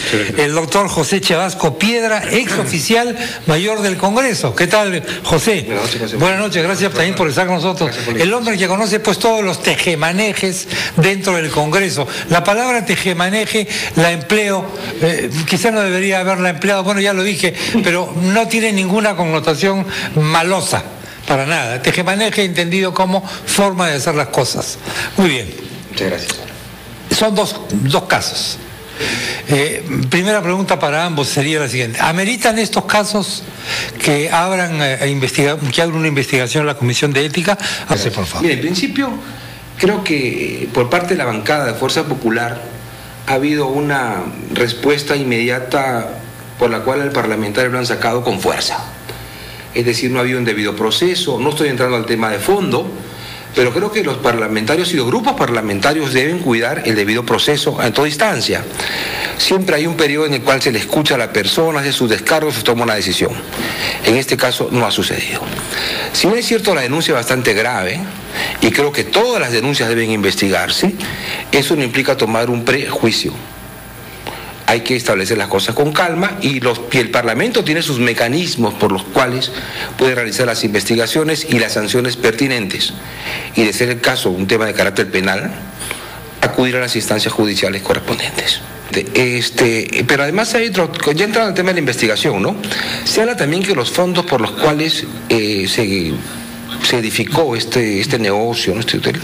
el doctor José Chavasco Piedra, ex oficial mayor del Congreso. ¿Qué tal, José? Buenas noches, gracias también por estar con nosotros. El hombre que conoce pues todos los tejemanejes dentro del Congreso. La palabra tejemaneje la empleo, quizás no debería haberla empleado, bueno, ya lo dije, pero no tiene ninguna connotación malosa, para nada. Tejemaneje entendido como forma de hacer las cosas. Muy bien. Muchas gracias. Son dos casos. Primera pregunta para ambos sería la siguiente: ¿ameritan estos casos que abran que abra una investigación en la Comisión de Ética? Por favor. Mire, en principio creo que por parte de la bancada de Fuerza Popular ha habido una respuesta inmediata por la cual al parlamentario lo han sacado con fuerza. Es decir, no ha habido un debido proceso. No estoy entrando al tema de fondo, pero creo que los parlamentarios y los grupos parlamentarios deben cuidar el debido proceso en toda instancia. Siempre hay un periodo en el cual se le escucha a la persona, hace sus descargos, se toma una decisión. En este caso no ha sucedido. Si bien es cierto, la denuncia es bastante grave, y creo que todas las denuncias deben investigarse, eso no implica tomar un prejuicio. Hay que establecer las cosas con calma y el Parlamento tiene sus mecanismos por los cuales puede realizar las investigaciones y las sanciones pertinentes. Y de ser el caso un tema de carácter penal, acudir a las instancias judiciales correspondientes. Pero además hay otro, ya entrando al tema de la investigación, ¿no? Se habla también que los fondos por los cuales se edificó este negocio, ¿no? Este hotel,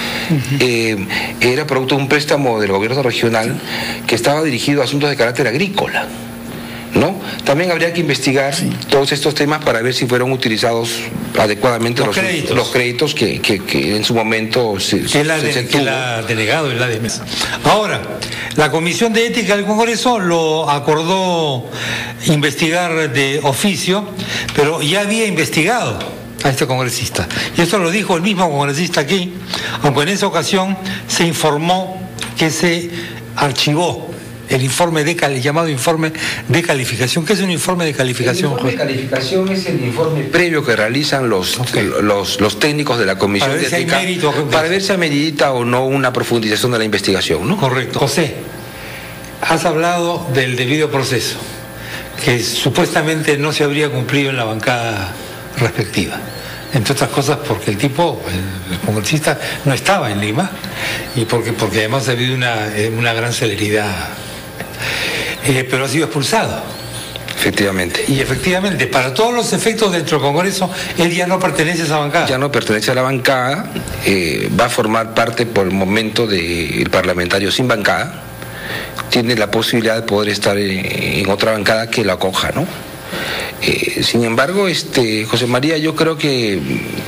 era producto de un préstamo del gobierno regional que estaba dirigido a asuntos de carácter agrícola, ¿no? También habría que investigar todos estos temas para ver si fueron utilizados adecuadamente los créditos que en su momento se ha delegado el ADMES. Ahora, la Comisión de Ética del Congreso lo acordó investigar de oficio, pero ya había investigado a este congresista. Y eso lo dijo el mismo congresista aquí, aunque en esa ocasión se informó que se archivó el informe llamado informe de calificación. ¿Qué es un informe de calificación? El informe de calificación es el informe previo que realizan los técnicos de la Comisión de Ética para ver si amerita o no una profundización de la investigación, ¿no? Correcto. José, has hablado del debido proceso, que supuestamente no se habría cumplido en la bancada respectiva. Entre otras cosas porque el congresista, no estaba en Lima y porque además ha habido una gran celeridad. Pero ha sido expulsado. Efectivamente. Y efectivamente, para todos los efectos dentro del Congreso, él ya no pertenece a esa bancada. Ya no pertenece a la bancada, va a formar parte por el momento del parlamentario sin bancada. Tiene la posibilidad de poder estar en otra bancada que la acoja, ¿no? Sin embargo, José María, yo creo que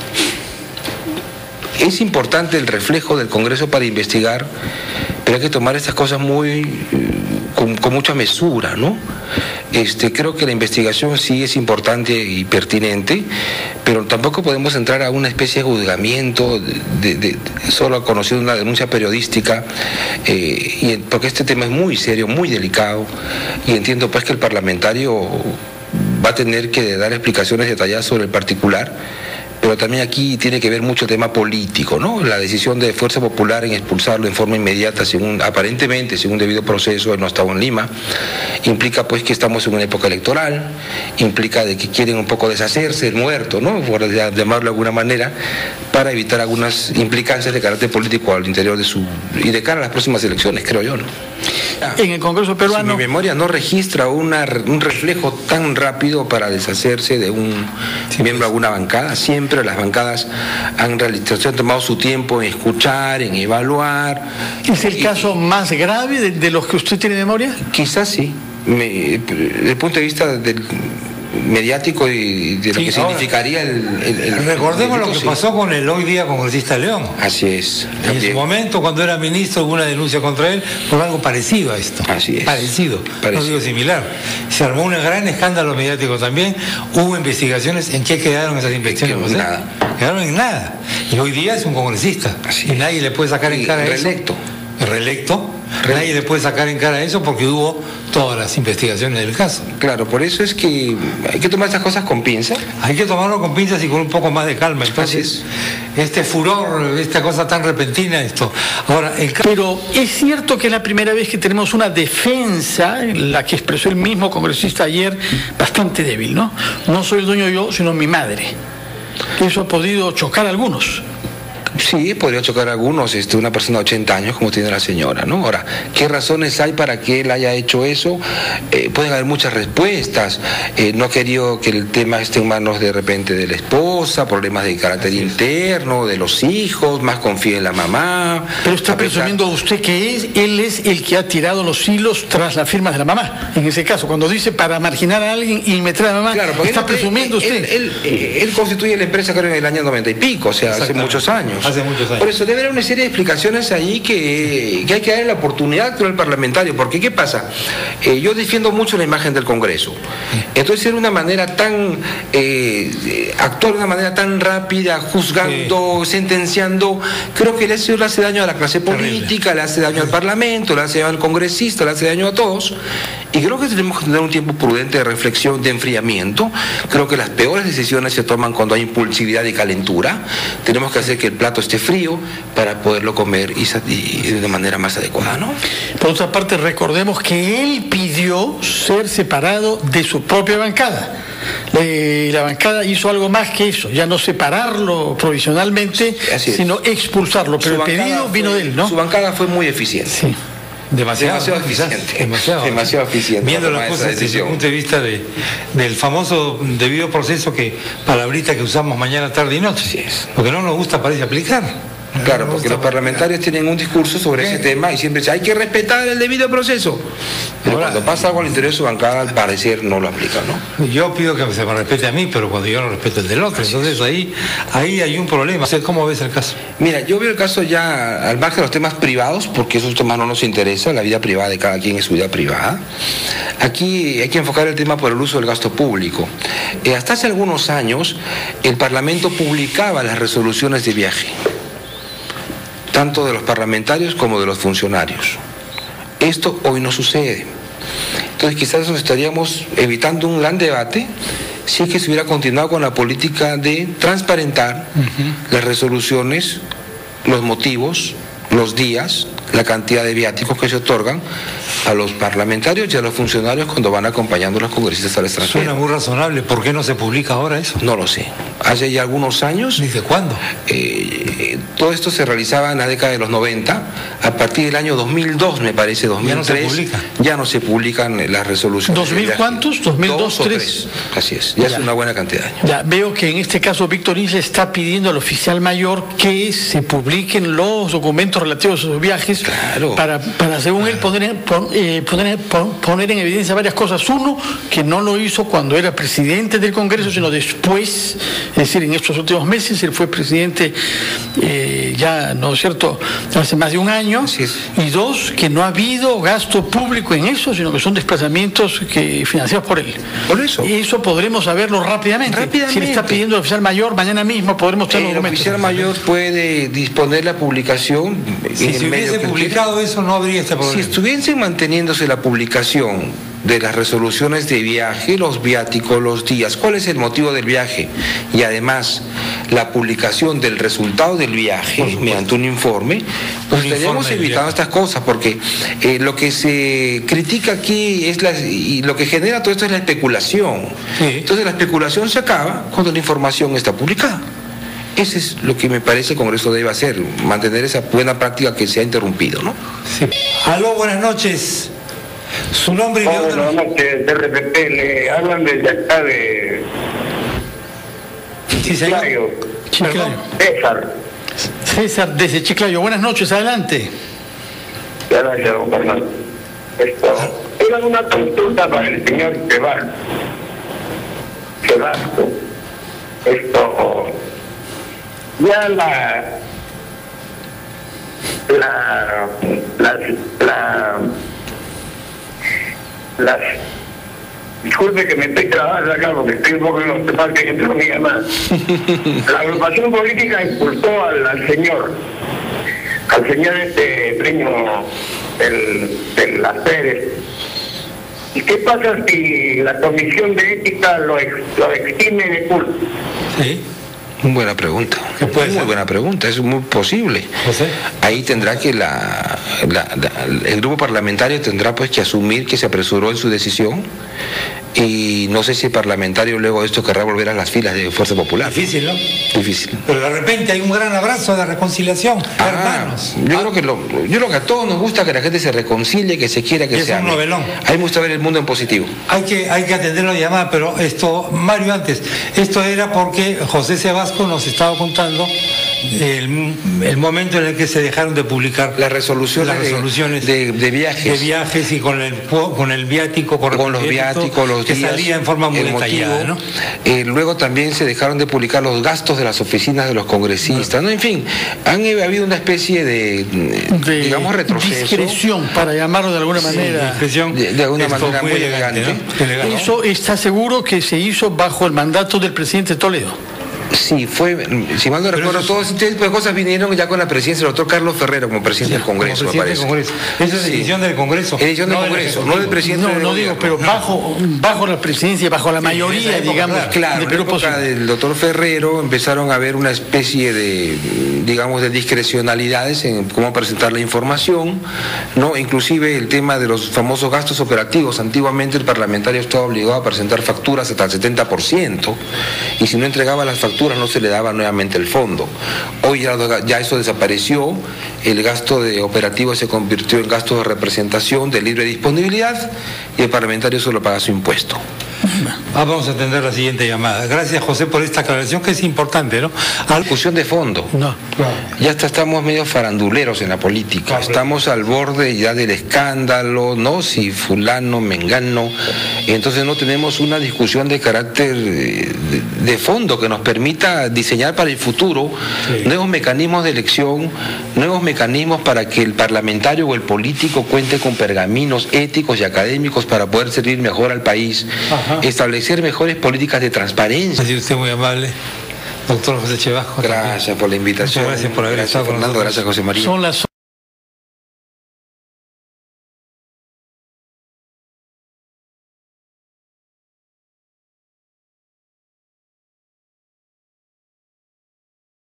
es importante el reflejo del Congreso para investigar, pero hay que tomar estas cosas con mucha mesura, ¿no? Creo que la investigación sí es importante y pertinente, pero tampoco podemos entrar a una especie de juzgamiento solo conociendo una denuncia periodística, porque este tema es muy serio, muy delicado, y entiendo pues que el parlamentario va a tener que dar explicaciones detalladas sobre el particular, pero también aquí tiene que ver mucho el tema político, ¿no? La decisión de Fuerza Popular en expulsarlo en forma inmediata, aparentemente, según debido proceso, él no estaba en Lima, implica pues que estamos en una época electoral, implica de que quieren un poco deshacerse del muerto, ¿no? Por llamarlo de alguna manera, para evitar algunas implicancias de carácter político al interior y de cara a las próximas elecciones, creo yo, ¿no? En el Congreso peruano, si mi memoria no registra un reflejo tan rápido para deshacerse de un miembro de alguna bancada, siempre las bancadas han tomado su tiempo en escuchar, en evaluar. ¿Es el caso más grave de los que usted tiene memoria? Quizás sí. Desde el punto de vista mediático y de lo que significaría recordemos lo que pasó con el hoy día congresista León. Así es. En su momento, cuando era ministro, hubo una denuncia contra él por algo parecido a esto. Así es. Parecido. No digo similar. Se armó un gran escándalo mediático también. Hubo investigaciones. ¿En qué quedaron esas investigaciones? Nada. Quedaron en nada. Y hoy día es un congresista. Así y nadie le puede sacar en cara reelecto. eso. Reelecto. Nadie le puede sacar en cara eso porque hubo todas las investigaciones del caso. Claro, por eso es que hay que tomar estas cosas con pinzas. Hay que tomarlo con pinzas y con un poco más de calma. Entonces, este furor, esta cosa tan repentina, esto. Ahora, Pero es cierto que es la primera vez que tenemos una defensa, la que expresó el mismo congresista ayer, bastante débil, ¿no? No soy el dueño yo, sino mi madre. Eso ha podido chocar a algunos. Sí, podría chocar a algunos, una persona de 80 años como tiene la señora, ¿no? Ahora, ¿qué razones hay para que él haya hecho eso? Pueden haber muchas respuestas. No ha querido que el tema esté en manos de repente de la esposa, problemas de carácter interno, de los hijos, más confía en la mamá. Pero está presumiendo usted que él es el que ha tirado los hilos tras las firmas de la mamá. En ese caso, cuando dice para marginar a alguien y meter a la mamá, claro, está presumiendo usted. Él constituye la empresa creo en el año 90 y pico, o sea, hace muchos años. Hace muchos años. Por eso debe haber una serie de explicaciones ahí que hay que darle la oportunidad al parlamentario, porque ¿qué pasa? Yo defiendo mucho la imagen del Congreso. Entonces era una manera tan actuar de una manera tan rápida, juzgando, sentenciando, creo que le hace daño a la clase política, le hace daño al Parlamento, le hace daño al congresista, le hace daño a todos. Y creo que tenemos que tener un tiempo prudente de reflexión, de enfriamiento. Creo que las peores decisiones se toman cuando hay impulsividad y calentura. Tenemos que hacer que el plato esté frío para poderlo comer y de manera más adecuada, ¿no? Por otra parte, recordemos que él pidió ser separado de su propia bancada. La bancada hizo algo más que eso, ya no separarlo provisionalmente, sino expulsarlo. Pero el pedido vino de él, ¿no? Su bancada fue muy eficiente. Sí. Demasiado eficiente. Demasiado eficiente. Viendo las cosas desde el punto de vista del famoso debido proceso, que palabrita que usamos mañana, tarde y noche. Así es. Lo que no nos gusta parece aplicar. Claro, porque los parlamentarios tienen un discurso sobre ese tema y siempre dicen, hay que respetar el debido proceso. Pero cuando pasa algo al interior de su bancada, al parecer no lo aplica, ¿no? Yo pido que se me respete a mí, pero cuando yo no respeto el del otro. Entonces ahí hay un problema. ¿Cómo ves el caso? Mira, yo veo el caso ya al margen de los temas privados, porque esos temas no nos interesan, la vida privada de cada quien es su vida privada. Aquí hay que enfocar el tema por el uso del gasto público. Hasta hace algunos años, el Parlamento publicaba las resoluciones de viaje, tanto de los parlamentarios como de los funcionarios. Esto hoy no sucede. Entonces quizás nos estaríamos evitando un gran debate si es que se hubiera continuado con la política de transparentar las resoluciones, los motivos, los días, la cantidad de viáticos que se otorgan a los parlamentarios y a los funcionarios cuando van acompañando a los congresistas al extranjero. Suena muy razonable. ¿Por qué no se publica ahora eso? No lo sé. Hace ya algunos años. ¿Desde cuándo? Todo esto se realizaba en la década de los 90. A partir del año 2002, me parece, 2003, ya no se publican las resoluciones. ¿2000 cuántos? ¿2002, 2003? Así es. Ya es una buena cantidad de años. Ya veo que en este caso Víctor Isla está pidiendo al oficial mayor que se publiquen los documentos relativos a sus viajes, claro, para según él poner en evidencia varias cosas. Uno, que no lo hizo cuando era presidente del Congreso, sino después, es decir, en estos últimos meses. Él fue presidente ya, ¿no es cierto?, hace más de un año. Y dos, que no ha habido gasto público en eso, sino que son desplazamientos financiados por él. Por eso. Y eso podremos saberlo rápidamente. Si le está pidiendo al oficial mayor, mañana mismo podremos tener los documentos. El oficial mayor puede disponer la publicación. Si se hubiese publicado eso, no habría este problema. Si estuviese manteniéndose la publicación de las resoluciones de viaje, los viáticos, los días, cuál es el motivo del viaje, y además la publicación del resultado del viaje mediante un informe, pues estaríamos evitando estas cosas, porque lo que se critica aquí y lo que genera todo esto es la especulación. Entonces la especulación se acaba cuando la información está publicada. Ese es lo que me parece el Congreso debe hacer, mantener esa buena práctica que se ha interrumpido, ¿no? Sí. Aló, buenas noches. Su nombre y de dónde. Buenas noches, de RPP, le hablan desde acá de Chiclayo. César, desde Chiclayo. Buenas noches, adelante. Gracias, don Fernando. Era una consulta para el señor Sebasco. Ya disculpe que me estoy trabajando acá porque estoy un poco en los temas que entró mi llamada. La agrupación política impulsó al señor premio del hacer. ¿Y qué pasa si la Comisión de Ética lo exime de culpa? Sí. Buena pregunta. Muy buena pregunta, es muy posible. José. Ahí tendrá que el grupo parlamentario tendrá pues que asumir que se apresuró en su decisión, y no sé si el parlamentario luego de esto querrá volver a las filas de Fuerza Popular. Difícil, ¿no? Difícil. Pero de repente hay un gran abrazo de reconciliación, hermanos. Yo creo que a todos nos gusta que la gente se reconcilie, que se quiera, que es se ame. un novelón. A mí me gusta ver el mundo en positivo. Hay que atender la llamada, pero esto, Mario, antes, esto era porque José Sebasco nos estaba contando el momento en el que se dejaron de publicar las resoluciones de viajes y con el viático, con los viáticos, los que días, salía en forma muy detallada, ¿no? Luego también se dejaron de publicar los gastos de las oficinas de los congresistas, ¿no? En fin, ha habido una especie de digamos, retroceso. Discreción, para llamarlo de alguna manera. Discreción. De alguna manera muy elegante. ¿No? Eso está seguro que se hizo bajo el mandato del presidente Toledo. Sí, si mal no recuerdo, todo ese tipo de cosas vinieron ya con la presidencia del doctor Carlos Ferrero como presidente del Congreso, me parece. Esa es edición del Congreso. Edición del Congreso, no del presidente del gobierno. Pero bajo la presidencia, bajo la mayoría, digamos, claro, en la época del doctor Ferrero empezaron a haber una especie de, digamos, de discrecionalidades en cómo presentar la información, ¿no? Inclusive el tema de los famosos gastos operativos. Antiguamente el parlamentario estaba obligado a presentar facturas hasta el 70%, y si no entregaba las facturas no se le daba nuevamente el fondo. Hoy ya eso desapareció, el gasto de operativo se convirtió en gasto de representación de libre disponibilidad, y el parlamentario solo paga su impuesto. Vamos a atender la siguiente llamada. Gracias, José, por esta aclaración que es importante, ¿no? Discusión de fondo. No, claro. Ya estamos medio faranduleros en la política. Claro. Estamos al borde ya del escándalo, ¿no? Si fulano, mengano. Entonces no tenemos una discusión de carácter de fondo que nos permita diseñar para el futuro nuevos mecanismos de elección, nuevos mecanismos para que el parlamentario o el político cuente con pergaminos éticos y académicos para poder servir mejor al país. Establecer mejores políticas de transparencia. Ha sido usted muy amable, doctor José Sebasco. Gracias por la invitación. Muchas gracias por haber estado con nosotros. Gracias, José María.